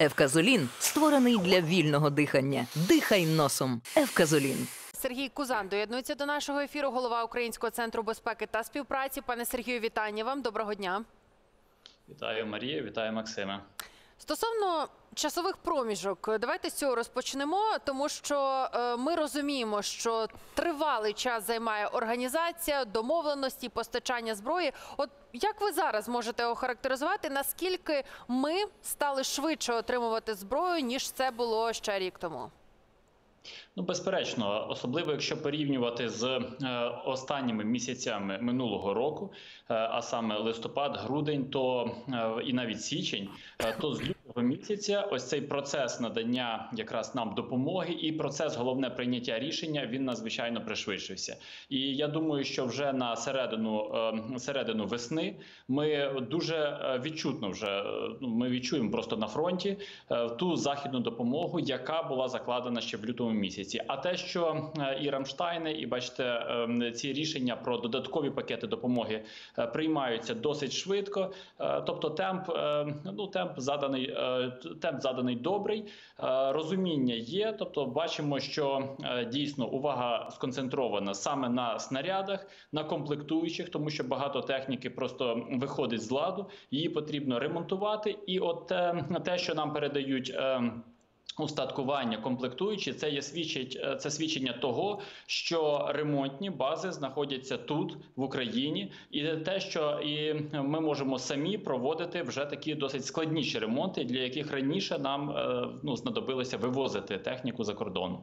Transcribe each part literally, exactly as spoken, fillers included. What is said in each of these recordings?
Евказолін створений для вільного дихання. Дихай носом. Евказолін. Сергій Кузан доєднується до нашого ефіру, голова Українського центру безпеки та співпраці. Пане Сергію, вітання вам. Доброго дня. Вітаю, Марія. Вітаю, Максиме. Стосовно часових проміжок, давайте з цього розпочнемо, тому що ми розуміємо, що тривалий час займає організація, домовленості, постачання зброї. От як ви зараз можете охарактеризувати, наскільки ми стали швидше отримувати зброю, ніж це було ще рік тому? Ну, безперечно, особливо якщо порівнювати з е, останніми місяцями минулого року, е, а саме листопад, грудень, то е, і навіть січень, е, то з лютого місяця ось цей процес надання якраз нам допомоги і процес, головне, прийняття рішення, він надзвичайно пришвидшився. І я думаю, що вже на середину, е, середину весни ми дуже відчутно вже, ну, ми відчуємо просто на фронті е, ту західну допомогу, яка була закладена ще в лютому місяці. А те, що і Рамштайни, і бачите, ці рішення про додаткові пакети допомоги приймаються досить швидко. Тобто темп, ну, темп заданий, темп заданий добрий, розуміння є. Тобто бачимо, що дійсно увага сконцентрована саме на снарядах, на комплектуючих, тому що багато техніки просто виходить з ладу, її потрібно ремонтувати. І от те, що нам передають устаткування, комплектуючі, це є свідчить, це свідчення того, що ремонтні бази знаходяться тут, в Україні, і те, що і ми можемо самі проводити вже такі досить складніші ремонти, для яких раніше нам ну, знадобилося вивозити техніку за кордон.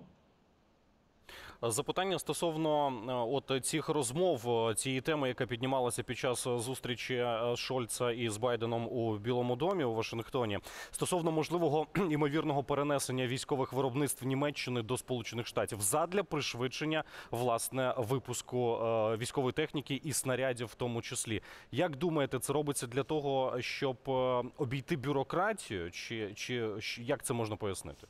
Запитання стосовно от цих розмов, цієї теми, яка піднімалася під час зустрічі Шольца із Байденом у Білому домі у Вашингтоні, стосовно можливого імовірного перенесення військових виробництв Німеччини до Сполучених Штатів задля пришвидшення, власне, випуску військової техніки і снарядів в тому числі. Як думаєте, це робиться для того, щоб обійти бюрократію, чи, чи як це можна пояснити?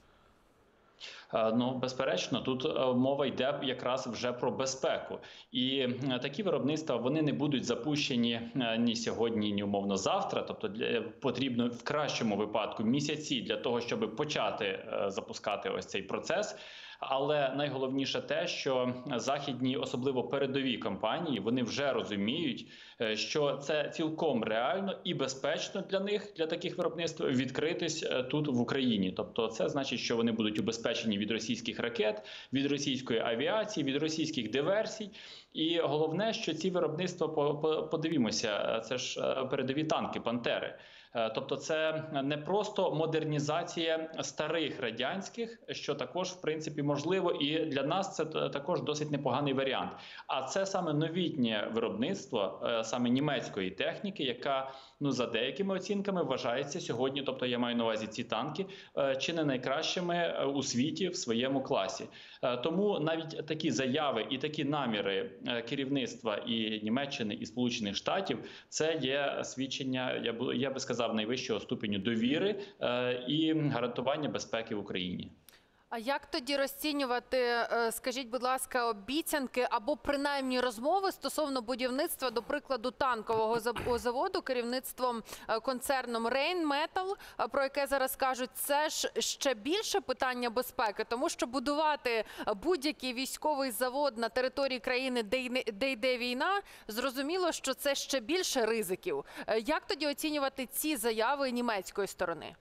Ну, безперечно, тут мова йде якраз вже про безпеку. І такі виробництва, вони не будуть запущені ні сьогодні, ні умовно завтра. Тобто для, потрібно в кращому випадку місяці для того, щоб почати запускати ось цей процес. Але найголовніше те, що західні, особливо передові компанії, вони вже розуміють, що це цілком реально і безпечно для них, для таких виробництв, відкритись тут в Україні. Тобто це значить, що вони будуть убезпечені від російських ракет, від російської авіації, від російських диверсій. І головне, що ці виробництва, подивімося, це ж передові танки «Пантери». Тобто це не просто модернізація старих радянських, що також, в принципі, можливо, і для нас це також досить непоганий варіант. А це саме новітнє виробництво, саме німецької техніки, яка, ну, за деякими оцінками вважається сьогодні, тобто я маю на увазі ці танки, чи не найкращими у світі в своєму класі. Тому навіть такі заяви і такі наміри керівництва і Німеччини, і Сполучених Штатів – це є свідчення, я б, я би сказав, найвищого ступеню довіри і гарантування безпеки в Україні. А як тоді розцінювати, скажіть, будь ласка, обіцянки або принаймні розмови стосовно будівництва, до прикладу, танкового заводу керівництвом концерном Rheinmetall, про яке зараз кажуть, це ж ще більше питання безпеки, тому що будувати будь-який військовий завод на території країни, де йде війна, зрозуміло, що це ще більше ризиків. Як тоді оцінювати ці заяви німецької сторони?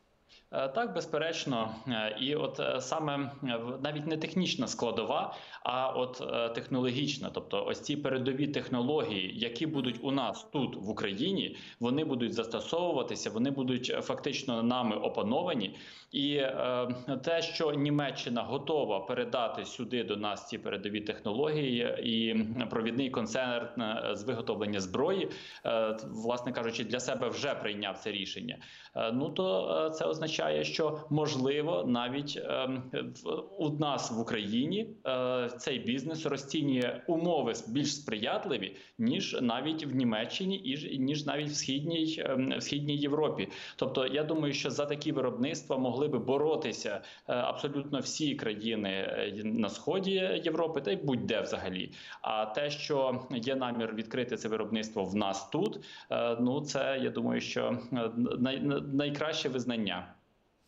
Так, безперечно. І от саме навіть не технічна складова, а от технологічна. Тобто ось ці передові технології, які будуть у нас тут, в Україні, вони будуть застосовуватися, вони будуть фактично нами опановані. І е, те, що Німеччина готова передати сюди до нас ці передові технології і провідний концерн з виготовлення зброї, е, власне кажучи, для себе вже прийняв це рішення, е, ну то це означає, що можливо навіть е, у нас в Україні е, цей бізнес розцінює умови більш сприятливі, ніж навіть в Німеччині, і ніж навіть в східній, е, в східній Європі. Тобто я думаю, що за такі виробництва могли би боротися абсолютно всі країни на сході Європи, та й будь-де взагалі. А те, що є намір відкрити це виробництво в нас тут, ну це, я думаю, що най, найкраще визнання.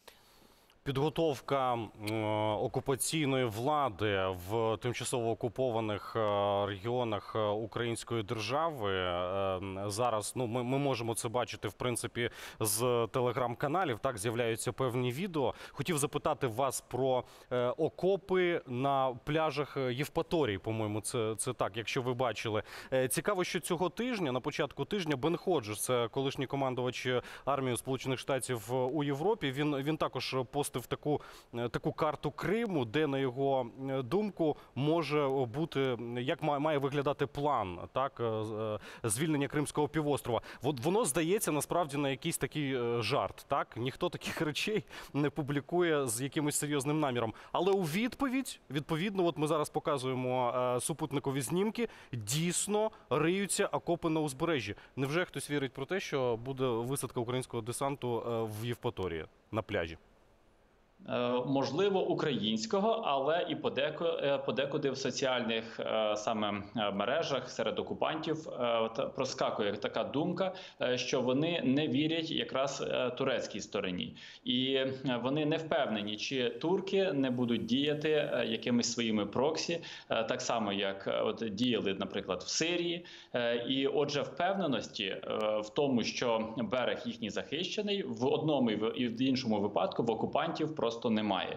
підготовка окупаційної влади в тимчасово окупованих регіонах української держави. Зараз ну, ми, ми можемо це бачити, в принципі, з телеграм-каналів. Так, з'являються певні відео. Хотів запитати вас про окопи на пляжах Євпаторії, по-моєму, це, це так, якщо ви бачили. Цікаво, що цього тижня, на початку тижня, Бен Ходжес, це колишній командувач армії Сполучених Штатів у Європі, він, він також постив таку, таку карту Криму, де, на його думку, може бути, як має виглядати план, так, звільнення Кримського півострова. Воно здається, насправді, на якийсь такий жарт, так? Ніхто таких речей не публікує з якимось серйозним наміром. Але у відповідь, відповідно, от ми зараз показуємо супутникові знімки, дійсно риються окопи на узбережжі. Невже хтось вірить про те, що буде висадка українського десанту в Євпаторії на пляжі? Можливо, українського, але і подекуди в соціальних саме мережах серед окупантів проскакує така думка, що вони не вірять якраз турецькій стороні. І вони не впевнені, чи турки не будуть діяти якимись своїми проксі, так само, як от діяли, наприклад, в Сирії. І отже, впевненості в тому, що берег їхній захищений, в одному і в іншому випадку в окупантів просто просто немає.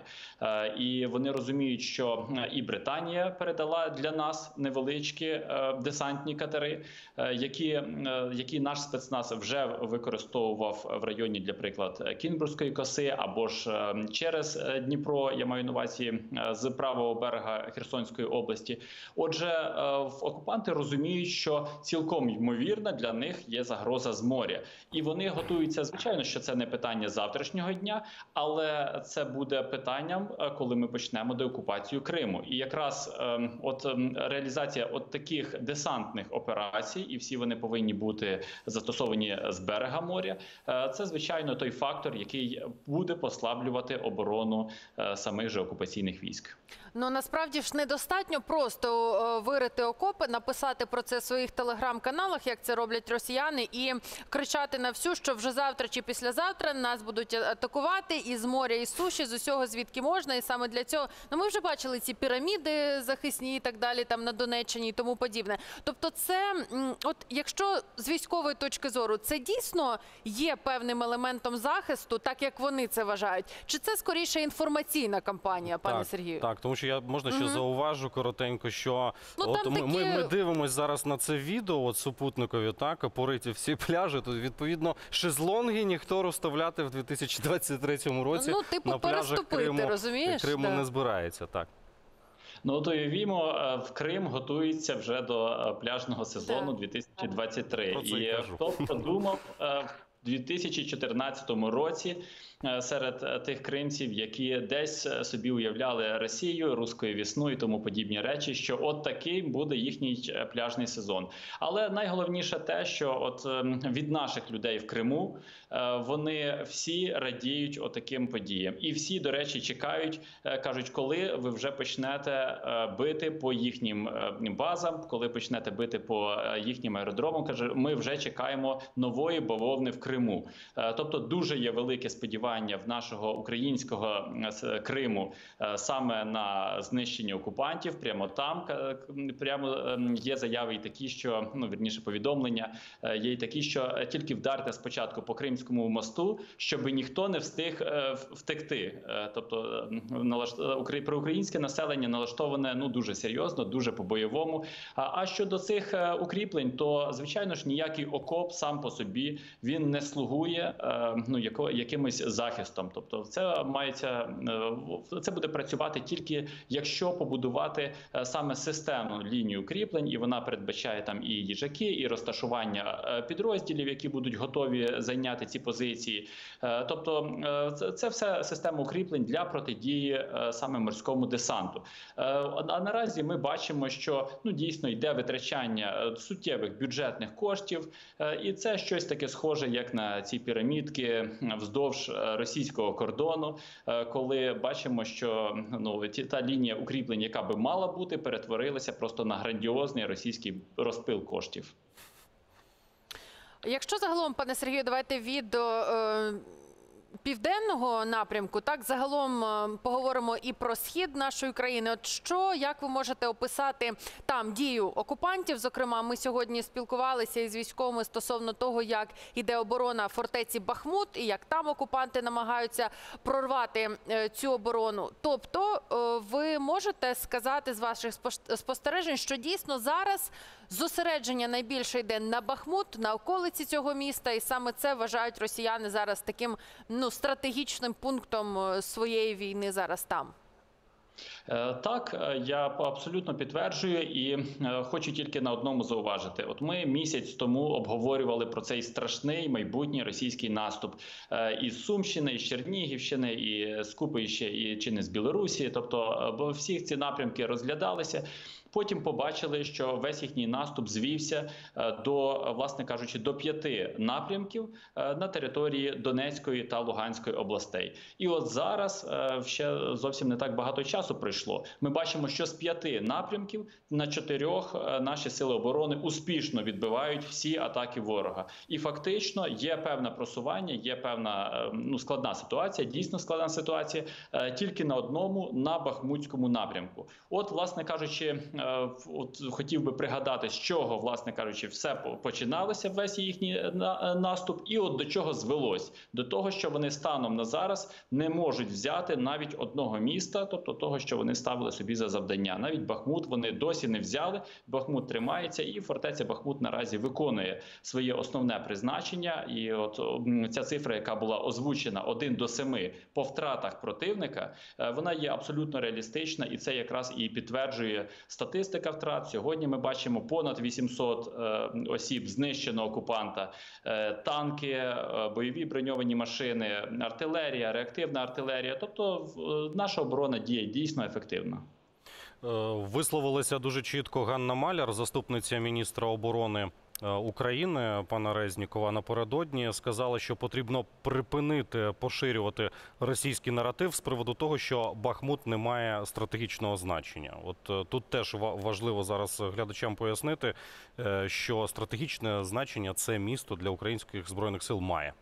І вони розуміють, що і Британія передала для нас невеличкі десантні катери, які, які наш спецназ вже використовував в районі, для приклад, Кінбурзької коси, або ж через Дніпро, я маю на увазі, з правого берега Херсонської області. Отже, окупанти розуміють, що цілком ймовірно для них є загроза з моря. І вони готуються, звичайно, що це не питання завтрашнього дня, але це буде питанням, коли ми почнемо деокупацію Криму. І якраз е, от реалізація от таких десантних операцій, і всі вони повинні бути застосовані з берега моря, е, це, звичайно, той фактор, який буде послаблювати оборону е, самих же окупаційних військ. Ну, насправді ж недостатньо просто вирити окопи, написати про це в своїх телеграм-каналах, як це роблять росіяни, і кричати на всю, що вже завтра чи післязавтра нас будуть атакувати із моря, із суші, з усього, звідки можна. І саме для цього, ну, ми вже бачили ці піраміди захисні і так далі, там на Донеччині і тому подібне. Тобто це, от якщо з військової точки зору, це дійсно є певним елементом захисту, так як вони це вважають? Чи це скоріше інформаційна кампанія, пане так, Сергію? Так, тому що я, можна ще угу. зауважу коротенько, що ну, от ми, такі... ми, ми дивимося зараз на це відео, от супутникові, так, пориті всі пляжі, то відповідно шезлонги ніхто розставляти в дві тисячі двадцять третьому році ну, типу, на пляжах Криму, розумієш? Криму да. не збирається, так. Ну, то уявімо, в Крим готується вже до пляжного сезону дві тисячі двадцять три. Про це і хто б подумав, в дві тисячі чотирнадцятому році серед тих кримців, які десь собі уявляли Росію, руською весну і тому подібні речі, що от такий буде їхній пляжний сезон. Але найголовніше те, що от від наших людей в Криму вони всі радіють отаким подіям. І всі, до речі, чекають, кажуть, коли ви вже почнете бити по їхнім базам, коли почнете бити по їхнім аеродромам, каже, ми вже чекаємо нової бавовни в Криму. Тобто дуже є велике сподівання в нашого українського Криму саме на знищення окупантів, прямо там, прямо є заяви і такі, що, ну, вірніше, повідомлення, є і такі, що тільки вдарте спочатку по Кримському мосту, щоб ніхто не встиг втекти. Тобто проукраїнське населення налаштоване, ну, дуже серйозно, дуже по-бойовому. А щодо цих укріплень, то, звичайно ж, ніякий окоп сам по собі, він не слугує, ну, яко, якимось захистом. Тобто це мається, це буде працювати тільки, якщо побудувати саме системну лінію укріплень, і вона передбачає там і їжаки, і розташування підрозділів, які будуть готові зайняти ці позиції. Тобто це все система укріплень для протидії саме морському десанту. А наразі ми бачимо, що, ну, дійсно йде витрачання суттєвих бюджетних коштів, і це щось таке схоже, як на ці пірамідки вздовж російського кордону, коли бачимо, що, ну, та лінія укріплень, яка би мала бути, перетворилася просто на грандіозний російський розпил коштів. Якщо загалом, пане Сергію, давайте від е, південного напрямку, так, загалом е, поговоримо і про схід нашої країни. От що, як ви можете описати там дію окупантів? Зокрема, ми сьогодні спілкувалися із військовими стосовно того, як іде оборона фортеці Бахмут і як там окупанти намагаються прорвати е, цю оборону. Тобто, е, ви можете сказати з ваших спош- спостережень, що дійсно зараз зосередження найбільше йде на Бахмут, на околиці цього міста, і саме це вважають росіяни зараз таким, ну, стратегічним пунктом е, своєї війни зараз там. Е, Так, е, я абсолютно підтверджую і е, хочу тільки на одному зауважити. От ми місяць тому обговорювали про цей страшний майбутній російський наступ е, із Сумщини, із Чернігівщини, і з Купи ще і чи не з Білорусі. Тобто, е, бо всі ці напрямки розглядалися. Потім побачили, що весь їхній наступ звівся е, до, власне кажучи, до п'яти напрямків е, на території Донецької та Луганської областей. І от зараз е, ще зовсім не так багато часу пройшло. Ми бачимо, що з п'яти напрямків на чотирьох е, наші сили оборони успішно відбивають всі атаки ворога. І фактично є певне просування, є певна е, ну, складна ситуація, дійсно складна ситуація, е, тільки на одному, на Бахмутському напрямку. От, власне кажучи, От хотів би пригадати, з чого, власне кажучи, все починалося, весь їхній наступ, і от до чого звелось. До того, що вони станом на зараз не можуть взяти навіть одного міста, тобто того, що вони ставили собі за завдання. Навіть Бахмут вони досі не взяли, Бахмут тримається, і фортеця Бахмут наразі виконує своє основне призначення. І от ця цифра, яка була озвучена один до семи по втратах противника, вона є абсолютно реалістична, і це якраз і підтверджує статистика. Статистика втрат. Сьогодні ми бачимо понад вісімсот е, осіб знищено окупанта, е, танки, е, бойові броньовані машини, артилерія, реактивна артилерія. Тобто в, наша оборона діє дійсно ефективно. Висловилася дуже чітко Ганна Маляр, заступниця міністра оборони України, пана Резнікова, напередодні сказала, що потрібно припинити поширювати російський наратив з приводу того, що Бахмут не має стратегічного значення. От тут теж важливо зараз глядачам пояснити, що стратегічне значення це місто для українських збройних сил має.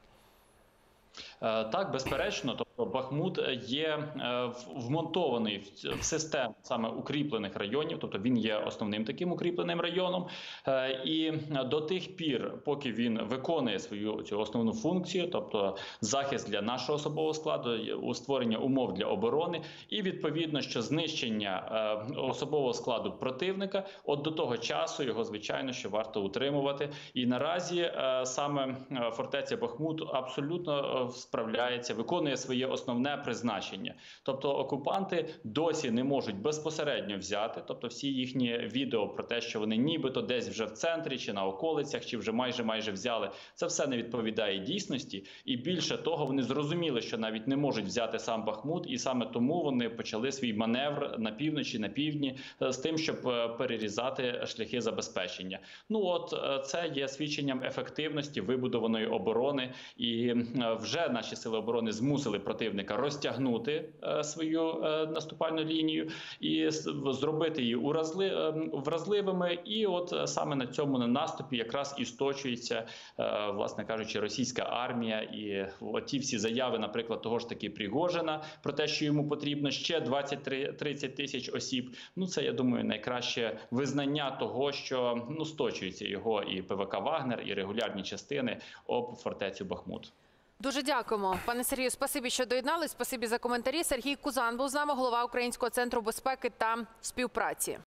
Так, безперечно, тобто Бахмут є вмонтований в систему саме укріплених районів, тобто він є основним таким укріпленим районом. І до тих пір, поки він виконує свою цю основну функцію, тобто захист для нашого особового складу, створення умов для оборони, і відповідно, що знищення особового складу противника, от до того часу його, звичайно, що варто утримувати. І наразі саме фортеця Бахмут абсолютно справляється, виконує своє основне призначення. Тобто окупанти досі не можуть безпосередньо взяти, тобто всі їхні відео про те, що вони нібито десь вже в центрі, чи на околицях, чи вже майже-майже взяли, це все не відповідає дійсності. І більше того, вони зрозуміли, що навіть не можуть взяти сам Бахмут, і саме тому вони почали свій маневр на півночі, на півдні, з тим, щоб перерізати шляхи забезпечення. Ну от, це є свідченням ефективності вибудованої оборони, і вже наші сили оборони змусили противника розтягнути е, свою е, наступальну лінію і зробити її уразли, е, вразливими. І от е, саме на цьому на наступі якраз і сточується, е, власне кажучи, російська армія. І ті всі заяви, наприклад, того ж таки Пригожина про те, що йому потрібно ще двадцять-тридцять тисяч осіб. Ну, це, я думаю, найкраще визнання того, що ну, сточується його і ПВК «Вагнер», і регулярні частини об фортецю Бахмут. Дуже дякуємо. Пане Сергію, спасибі, що доєднались, спасибі за коментарі. Сергій Кузан був з нами, голова Українського центру безпеки та співпраці.